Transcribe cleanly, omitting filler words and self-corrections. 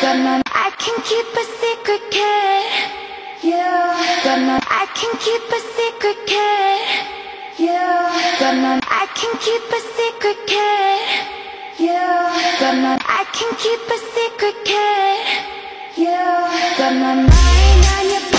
I can keep a secret, kid. Yeah. I can keep a secret, kid. Yeah. I can keep a secret, kid. Yeah. I can keep a secret, kid. Yeah. Got my mind on your